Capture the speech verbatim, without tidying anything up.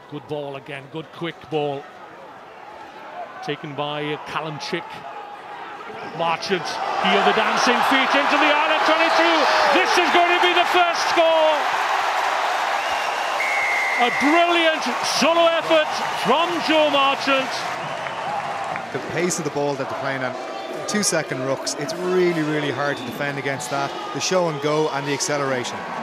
Good ball again, good quick ball. Taken by Callum Chick. Marchant, here the dancing feet into the island, twenty-two. This is going to be the first score. A brilliant solo effort from Joe Marchant. The pace of the ball that they're playing on, two second rucks, it's really, really hard to defend against that. The show and go and the acceleration.